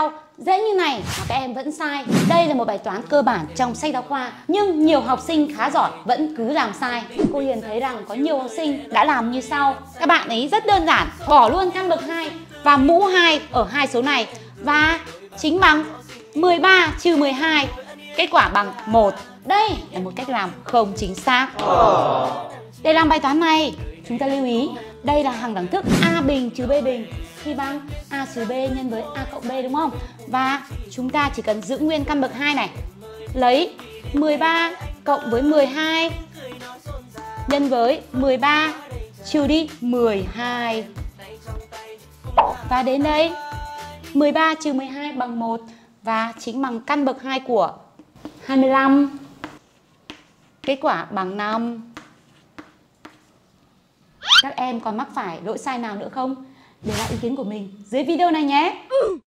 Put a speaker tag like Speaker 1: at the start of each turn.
Speaker 1: sao dễ như này mà các em vẫn sai. Đây là một bài toán cơ bản trong sách giáo khoa, nhưng nhiều học sinh khá giỏi vẫn cứ làm sai. Cô Hiền thấy rằng có nhiều học sinh đã làm như sau. Các bạn ấy rất đơn giản, bỏ luôn căn bậc 2 và mũ 2 ở hai số này và chính bằng 13 trừ 12. Kết quả bằng 1. Đây là một cách làm không chính xác. Để làm bài toán này, chúng ta lưu ý đây là hằng đẳng thức a bình trừ b bình thì bằng a trừ b nhân với a cộng b, đúng không? Và chúng ta chỉ cần giữ nguyên căn bậc 2 này. Lấy 13 cộng với 12 nhân với 13 trừ đi 12. Và đến đây 13 trừ 12 bằng 1 và chính bằng căn bậc 2 của 25. Kết quả bằng 5. Các em còn mắc phải lỗi sai nào nữa không? Để lại ý kiến của mình dưới video này nhé.